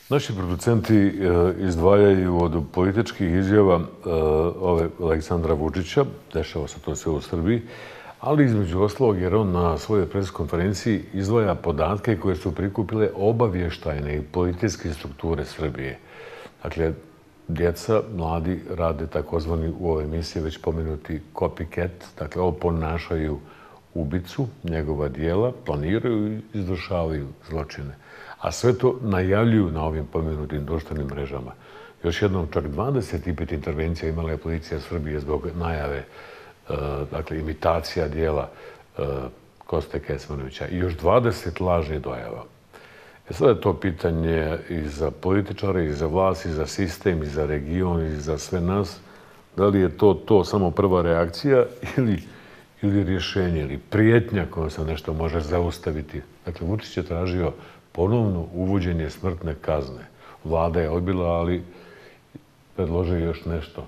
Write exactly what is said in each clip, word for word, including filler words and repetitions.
Naši producenti izdvajaju od političkih izjava ove Aleksandra Vučića, dešava se to sve u Srbiji, ali između ostalog jer on na svojoj preskonferenciji izdvaja podatke koje su prikupile obavještajne i političke strukture Srbije. Dakle, djeca, mladi rade takozvani u ovoj emisiji već pomenuti copycat, dakle oponašaju ubicu, njegova dijela, planiraju i izvršavaju zločine. A sve to najavljuju na ovim pomenutim društvenim mrežama. Još jednom, čak dvadeset pet intervencija imala je policija Srbije zbog najave, dakle, imitacija dijela Koste Kecmanovića i još dvadeset lažnih dojava. E sada je to pitanje i za političare, i za vlast, i za sistem, i za region, i za sve nas. Da li je to to samo prva reakcija ili ili rješenje, ili prijetnja kojom se nešto može zaustaviti. Dakle, Vučić je tražio ponovno uvođenje smrtne kazne. Vlada je odbila, ali predložio još nešto.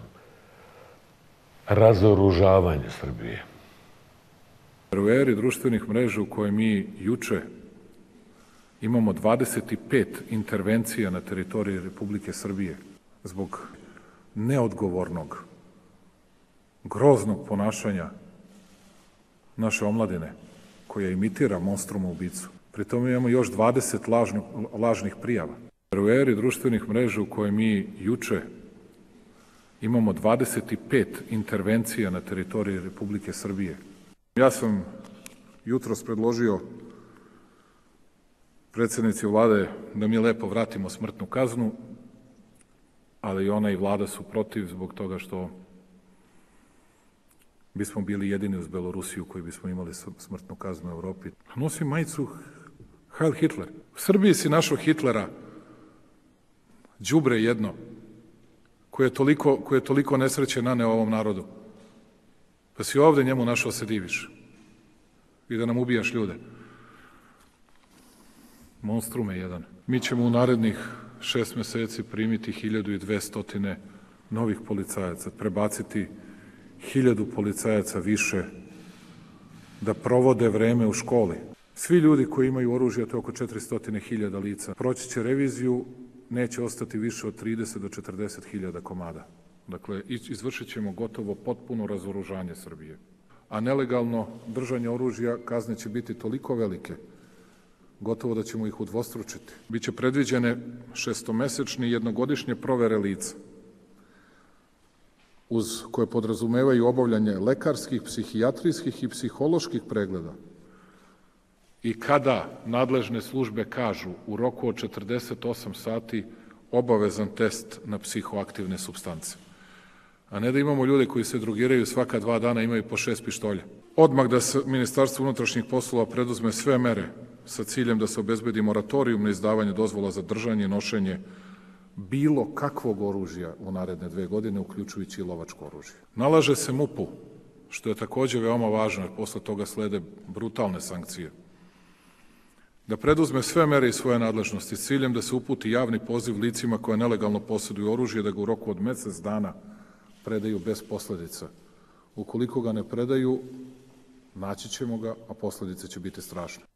Razoružavanje Srbije. U eri društvenih mreža u kojoj mi juče imamo dvadeset pet intervencija na teritoriji Republike Srbije zbog neodgovornog, groznog ponašanja naše omladine, koja imitira monstruma ubicu. Pri tome imamo još dvadeset lažnih, lažnih prijava. U eri društvenih mreža u kojoj mi juče imamo dvadeset pet intervencija na teritoriji Republike Srbije. Ja sam jutros predložio predsjednici vlade da mi lepo vratimo smrtnu kaznu, ali ona i vlada su protiv zbog toga što bismo bili jedini uz Belorusiju koji bismo imali smrtnu kaznu u Evropi. Nosim majicu Heil Hitler. U Srbiji si našao Hitlera, đubre jedno, koje je toliko, koje je toliko nesreće naneo ovom narodu. Pa si ovde njemu našao se diviš i da nam ubijaš ljude. Monstrume jedan. Mi ćemo u narednih šest meseci primiti hiljadu i dvesta novih policajaca, prebaciti hiljadu policajaca više da provode vreme u školi. Svi ljudi koji imaju oružje, to je oko četiristo hiljada lica, proći će reviziju, neće ostati više od trideset do četrdeset hiljada komada. Dakle, izvršit ćemo gotovo potpuno razoružanje Srbije. A nelegalno držanje oružja, kazne će biti toliko velike, gotovo da ćemo ih udvostručiti. Biće predviđene šestomesečne i jednogodišnje provere lica, uz koje podrazumevaju obavljanje lekarskih, psihijatrijskih i psiholoških pregleda. I kada nadležne službe kažu u roku od četrdeset osam sati obavezan test na psihoaktivne supstance. A ne da imamo ljude koji se drogiraju svaka dva dana, imaju po šest pištolja. Odmah da se Ministarstvo unutrašnjih poslova preduzme sve mere sa ciljem da se obezbedi moratorijum na izdavanje dozvola za držanje i nošenje bilo kakvog oružja u naredne dve godine, uključujući i lovačko oružje. Nalaže se MUP-u, što je takođe veoma važno, jer posle toga slede brutalne sankcije, da preduzme sve mere iz svoje nadležnosti s ciljem da se uputi javni poziv licima koja nelegalno posjeduju oružje, da ga u roku od mesec dana predaju bez posledica. Ukoliko ga ne predaju, naći ćemo ga, a posledice će biti strašne.